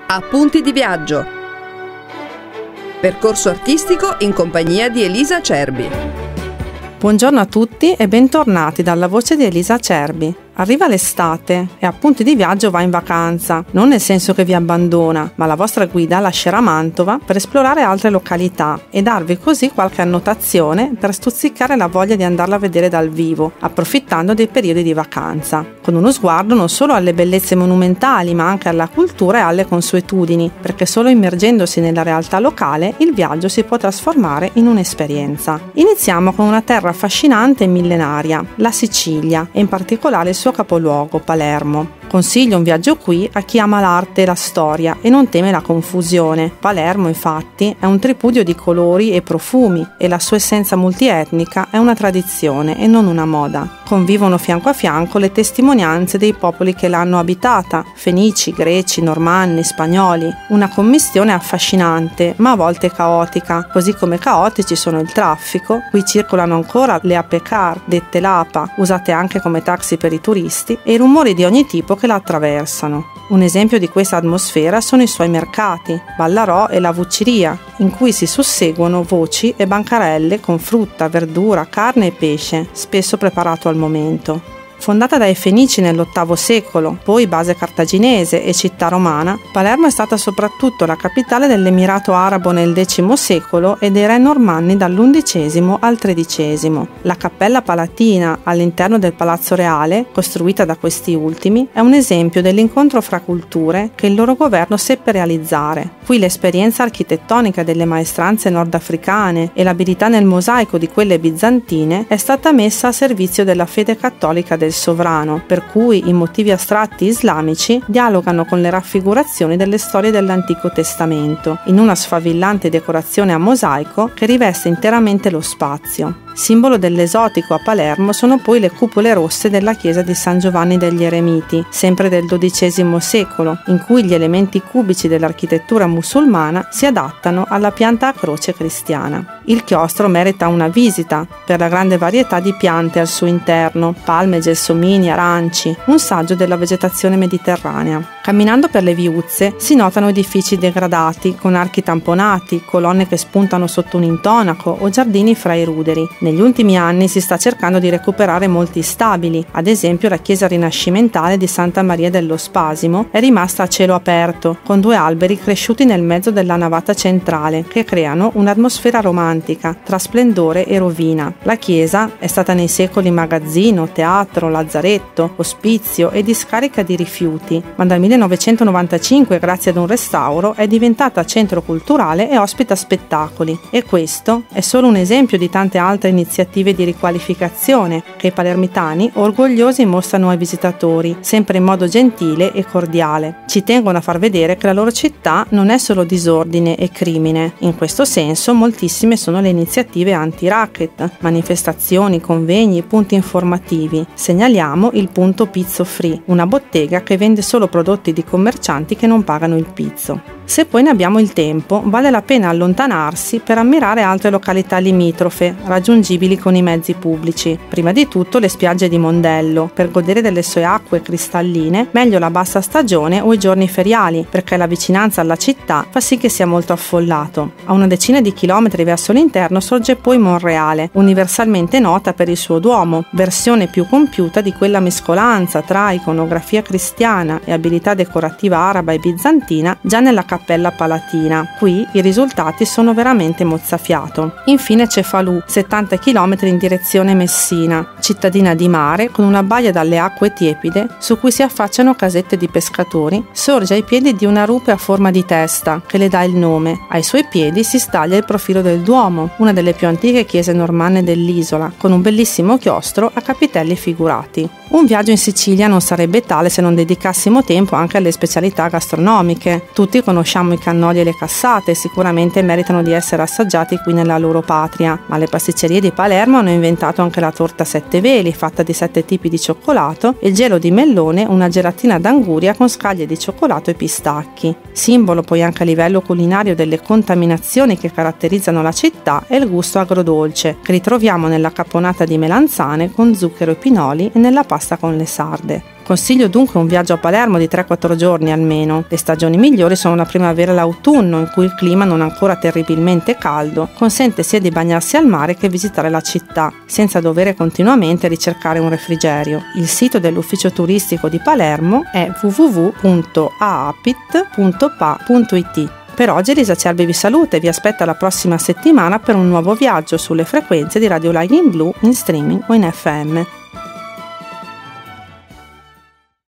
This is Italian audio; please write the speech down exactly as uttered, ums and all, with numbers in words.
Appunti di viaggio. Percorso artistico in compagnia di Elisa Cerbi. Buongiorno a tutti e bentornati dalla voce di Elisa Cerbi. Arriva l'estate e Appunti di viaggio va in vacanza, non nel senso che vi abbandona, ma la vostra guida lascerà Mantova per esplorare altre località e darvi così qualche annotazione per stuzzicare la voglia di andarla a vedere dal vivo, approfittando dei periodi di vacanza, con uno sguardo non solo alle bellezze monumentali ma anche alla cultura e alle consuetudini, perché solo immergendosi nella realtà locale il viaggio si può trasformare in un'esperienza. Iniziamo con una terra affascinante e millenaria, la Sicilia, e in particolare il suo capoluogo, Palermo. Consiglio un viaggio qui a chi ama l'arte e la storia e non teme la confusione. Palermo, infatti, è un tripudio di colori e profumi e la sua essenza multietnica è una tradizione e non una moda. Convivono fianco a fianco le testimonianze dei popoli che l'hanno abitata, fenici, greci, normanni, spagnoli. Una commistione affascinante, ma a volte caotica, così come caotici sono il traffico. Qui circolano ancora le ape car, dette l'APA, usate anche come taxi per i turisti, e i rumori di ogni tipo che la attraversano. Un esempio di questa atmosfera sono i suoi mercati, Ballarò e la Vucciria, in cui si susseguono voci e bancarelle con frutta, verdura, carne e pesce, spesso preparato al momento. Fondata dai Fenici nell'ottavo secolo, poi base cartaginese e città romana, Palermo è stata soprattutto la capitale dell'Emirato Arabo nel decimo secolo e dei re normanni dall'undicesimo al tredicesimo. La Cappella Palatina, all'interno del Palazzo Reale, costruita da questi ultimi, è un esempio dell'incontro fra culture che il loro governo seppe realizzare. Qui l'esperienza architettonica delle maestranze nordafricane e l'abilità nel mosaico di quelle bizantine è stata messa a servizio della fede cattolica del sovrano, per cui i motivi astratti islamici dialogano con le raffigurazioni delle storie dell'Antico Testamento, in una sfavillante decorazione a mosaico che riveste interamente lo spazio. Simbolo dell'esotico a Palermo sono poi le cupole rosse della chiesa di San Giovanni degli Eremiti, sempre del dodicesimo secolo, in cui gli elementi cubici dell'architettura musulmana si adattano alla pianta a croce cristiana. Il chiostro merita una visita per la grande varietà di piante al suo interno, palme, gelsomini, aranci, un saggio della vegetazione mediterranea. Camminando per le viuzze si notano edifici degradati, con archi tamponati, colonne che spuntano sotto un intonaco o giardini fra i ruderi. Negli ultimi anni si sta cercando di recuperare molti stabili, ad esempio la chiesa rinascimentale di Santa Maria dello Spasimo è rimasta a cielo aperto, con due alberi cresciuti nel mezzo della navata centrale, che creano un'atmosfera romantica, tra splendore e rovina. La chiesa è stata nei secoli magazzino, teatro, lazzaretto, ospizio e discarica di rifiuti, ma dal millenovecentonovantacinque, grazie ad un restauro, è diventata centro culturale e ospita spettacoli. E questo è solo un esempio di tante altre iniziative di riqualificazione che i palermitani orgogliosi mostrano ai visitatori, sempre in modo gentile e cordiale. Ci tengono a far vedere che la loro città non è solo disordine e crimine. In questo senso moltissime sono le iniziative anti-racket, manifestazioni, convegni, punti informativi. Segnaliamo il punto Pizzo Free, una bottega che vende solo prodotti di commercianti che non pagano il pizzo. Se poi ne abbiamo il tempo, vale la pena allontanarsi per ammirare altre località limitrofe, raggiungibili con i mezzi pubblici. Prima di tutto le spiagge di Mondello. Per godere delle sue acque cristalline, meglio la bassa stagione o i giorni feriali, perché la vicinanza alla città fa sì che sia molto affollato. A una decina di chilometri verso l'interno sorge poi Monreale, universalmente nota per il suo Duomo, versione più compiuta di quella mescolanza tra iconografia cristiana e abilità decorativa araba e bizantina già nella Cappella Palatina. Qui i risultati sono veramente mozzafiato. Infine Cefalù, settanta chilometri in direzione Messina, cittadina di mare con una baia dalle acque tiepide su cui si affacciano casette di pescatori, sorge ai piedi di una rupe a forma di testa che le dà il nome. Ai suoi piedi si staglia il profilo del Duomo, una delle più antiche chiese normanne dell'isola, con un bellissimo chiostro a capitelli figurati. Un viaggio in Sicilia non sarebbe tale se non dedicassimo tempo anche alle specialità gastronomiche. Tutti conosciamo i cannoli e le cassate, sicuramente meritano di essere assaggiati qui nella loro patria, ma le pasticcerie di Palermo hanno inventato anche la torta sette veli, fatta di sette tipi di cioccolato, e il gelo di melone, una gelatina d'anguria con scaglie di cioccolato e pistacchi. Simbolo poi anche a livello culinario delle contaminazioni che caratterizzano la città è il gusto agrodolce, che ritroviamo nella caponata di melanzane con zucchero e pinoli e nella pasta con le sarde. Consiglio dunque un viaggio a Palermo di tre quattro giorni almeno. Le stagioni migliori sono la primavera e l'autunno, in cui il clima non è ancora terribilmente caldo, consente sia di bagnarsi al mare che visitare la città, senza dover continuamente ricercare un refrigerio. Il sito dell'ufficio turistico di Palermo è w w w punto a a p i t punto p a punto i t. Per oggi Elisa Cerbi vi saluta e vi aspetta la prossima settimana per un nuovo viaggio sulle frequenze di Radio Lying Blu in streaming o in F M.